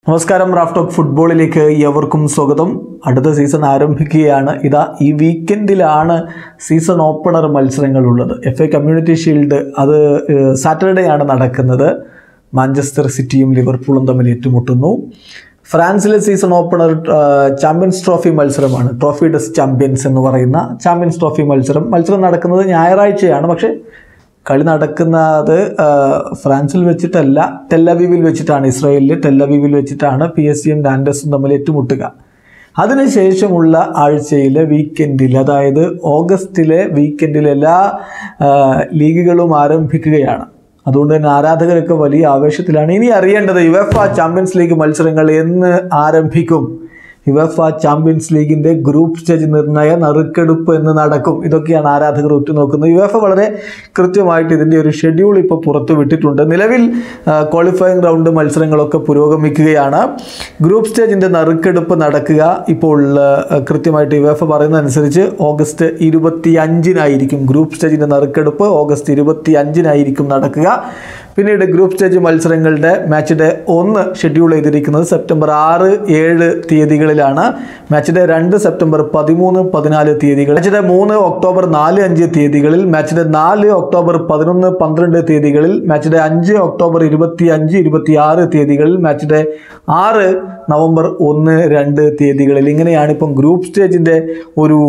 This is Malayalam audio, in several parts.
നമസ്കാരം, റാഫ് ടോക്ക് ഫുട്ബോളിലേക്ക് ഏവർക്കും സ്വാഗതം. അടുത്ത സീസൺ ആരംഭിക്കുകയാണ്. ഇതാ ഈ വീക്കെൻഡിലാണ് സീസൺ ഓപ്പണർ മത്സരങ്ങളുള്ളത്. FA കമ്മ്യൂണിറ്റി ഷീൽഡ് അത് സാറ്റർഡേ ആണ് നടക്കുന്നത്. മാഞ്ചസ്റ്റർ സിറ്റിയും ലിവർപൂളും തമ്മിൽ ഏറ്റുമുട്ടുന്നു. ഫ്രാൻസിലെ സീസൺ ഓപ്പണർ ചാമ്പ്യൻസ് ട്രോഫി മത്സരമാണ്. ട്രോഫി ഡെസ് ചാമ്പ്യൻസ് എന്ന് പറയുന്ന ചാമ്പ്യൻസ് ട്രോഫി മത്സരം നടക്കുന്നത് ഞായറാഴ്ചയാണ്. പക്ഷേ കളി നടക്കുന്നത് ഫ്രാൻസിൽ വെച്ചിട്ടല്ല, ടെല്ലവീവിൽ വെച്ചിട്ടാണ്. ഇസ്രായേലിലെ ടെല്ലവീവിൽ വെച്ചിട്ടാണ് PSG-യും നാൻഡസും തമ്മിൽ ഏറ്റുമുട്ടുക. അതിനുശേഷമുള്ള ആഴ്ചയിലെ വീക്കെൻഡിൽ, അതായത് ഓഗസ്റ്റിലെ വീക്കെൻഡിൽ എല്ലാ ലീഗുകളും ആരംഭിക്കുകയാണ്. അതുകൊണ്ട് തന്നെ ആരാധകരൊക്കെ വലിയ ആവേശത്തിലാണ്. ഇനി അറിയേണ്ടത് UEFA ചാമ്പ്യൻസ് ലീഗ് മത്സരങ്ങൾ എന്ന് ആരംഭിക്കും. UEFA ചാമ്പ്യൻസ് ലീഗിൻ്റെ ഗ്രൂപ്പ് സ്റ്റേജ് നിർണയ നറുക്കെടുപ്പ് എന്ന് നടക്കും. ഇതൊക്കെയാണ് ആരാധകർ ഉറ്റുനോക്കുന്നത്. UEFA വളരെ കൃത്യമായിട്ട് ഇതിൻ്റെ ഒരു ഷെഡ്യൂൾ ഇപ്പോൾ പുറത്തുവിട്ടിട്ടുണ്ട്. നിലവിൽ ക്വാളിഫയിങ് റൗണ്ട് മത്സരങ്ങളൊക്കെ പുരോഗമിക്കുകയാണ്. ഗ്രൂപ്പ് സ്റ്റേജിൻ്റെ നറുക്കെടുപ്പ് നടക്കുക ഇപ്പോൾ കൃത്യമായിട്ട് UEFA പറയുന്നതനുസരിച്ച് ഓഗസ്റ്റ് 25-നായിരിക്കും ഗ്രൂപ്പ് സ്റ്റേജിൻ്റെ നറുക്കെടുപ്പ്. ഓഗസ്റ്റ് 25-നായിരിക്കും നടക്കുക. പിന്നീട് ഗ്രൂപ്പ് സ്റ്റേജ് മത്സരങ്ങളുടെ മാച്ച് ഡേ 1 ഷെഡ്യൂൾ ചെയ്തിരിക്കുന്നത് സെപ്റ്റംബർ 6, 7 തീയതികളിലാണ്. മാച്ച് ഡേ 2 സെപ്റ്റംബർ 13, 14 തീയതികൾ. മാച്ച് ഡേ 3 ഒക്ടോബർ 4, 5 തീയതികളിൽ. മാച്ച് ഡേ 4 ഒക്ടോബർ 11, 12 തീയതികളിൽ. മാച്ച് ഡേ 5 ഒക്ടോബർ 25, 26 തീയതികളിൽ. മാച്ച് ഡേ 6 നവംബർ 1, 2 തീയതികളിൽ. ഇങ്ങനെയാണ് ഇപ്പം ഗ്രൂപ്പ് സ്റ്റേജിൻ്റെ ഒരു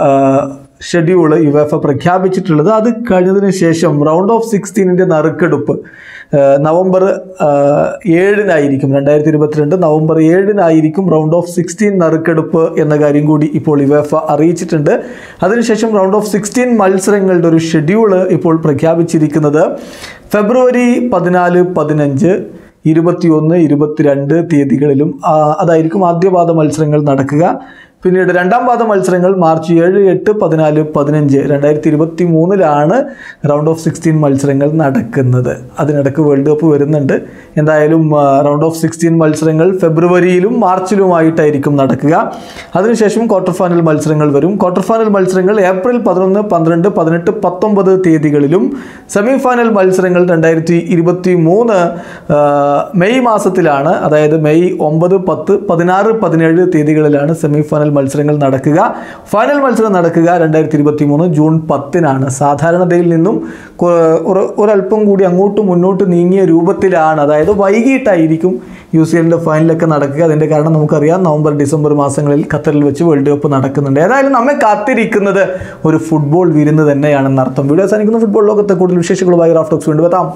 ഷെഡ്യൂള് UEFA പ്രഖ്യാപിച്ചിട്ടുള്ളത്. അത് കഴിഞ്ഞതിന് ശേഷം റൗണ്ട് ഓഫ് 16ൻ്റെ നറുക്കെടുപ്പ് നവംബർ 7-നായിരിക്കും. 2022 നവംബർ 7-നായിരിക്കും റൗണ്ട് ഓഫ് 16 നറുക്കെടുപ്പ് എന്ന കാര്യം കൂടി ഇപ്പോൾ UEFA അറിയിച്ചിട്ടുണ്ട്. അതിനുശേഷം റൗണ്ട് ഓഫ് 16 മത്സരങ്ങളുടെ ഒരു ഷെഡ്യൂള് ഇപ്പോൾ പ്രഖ്യാപിച്ചിരിക്കുന്നത് ഫെബ്രുവരി 14, 15, 21, 22 തീയതികളിലും അതായിരിക്കും ആദ്യപാദ മത്സരങ്ങൾ നടക്കുക. പിന്നീട് രണ്ടാം പാദ മത്സരങ്ങൾ മാർച്ച് 7, 8, 14, 15 2023-ലാണ് റൗണ്ട് ഓഫ് 16 മത്സരങ്ങൾ നടക്കുന്നത്. അതിനിടയ്ക്ക് വേൾഡ് കപ്പ് വരുന്നുണ്ട്. എന്തായാലും റൗണ്ട് ഓഫ് 16 മത്സരങ്ങൾ ഫെബ്രുവരിയിലും മാർച്ചിലുമായിട്ടായിരിക്കും നടക്കുക. അതിനുശേഷം ക്വാർട്ടർ ഫൈനൽ മത്സരങ്ങൾ വരും. ക്വാർട്ടർ ഫൈനൽ മത്സരങ്ങൾ ഏപ്രിൽ 11, 12, 18, 19 തീയതികളിലും. സെമി ഫൈനൽ മത്സരങ്ങൾ 2023 മെയ് മാസത്തിലാണ്. അതായത് മെയ് 9, 10, 16, 17 തീയതികളിലാണ് സെമി ഫൈനൽ മത്സരങ്ങൾ നടക്കുക. ഫൈനൽ മത്സരം നടക്കുക 2023 ജൂൺ 10-നാണ്. സാധാരണതയിൽ നിന്നും ഒരല്പം കൂടി മുന്നോട്ട് നീങ്ങിയ രൂപത്തിലാണ്. അതായത് വൈകിട്ടായിരിക്കും UCLൻ്റെ ഫൈനലൊക്കെ നടക്കുക. അതിൻ്റെ കാരണം നമുക്കറിയാം, നവംബർ, ഡിസംബർ മാസങ്ങളിൽ ഖത്തറിൽ വെച്ച് വേൾഡ് കപ്പ് നടക്കുന്നുണ്ട്. ഏതായാലും നമ്മെ കാത്തിരിക്കുന്നത് ഒരു ഫുട്ബോൾ വിരുന്ന് തന്നെയാണെന്നർത്ഥം. വീഡിയോ അവസാനിക്കുന്ന ഫുട്ബോൾ ലോകത്തെ കൂടുതൽ വിശേഷങ്ങളുമായി റാഫ് ടോക്സ് വീണ്ടും എത്താം.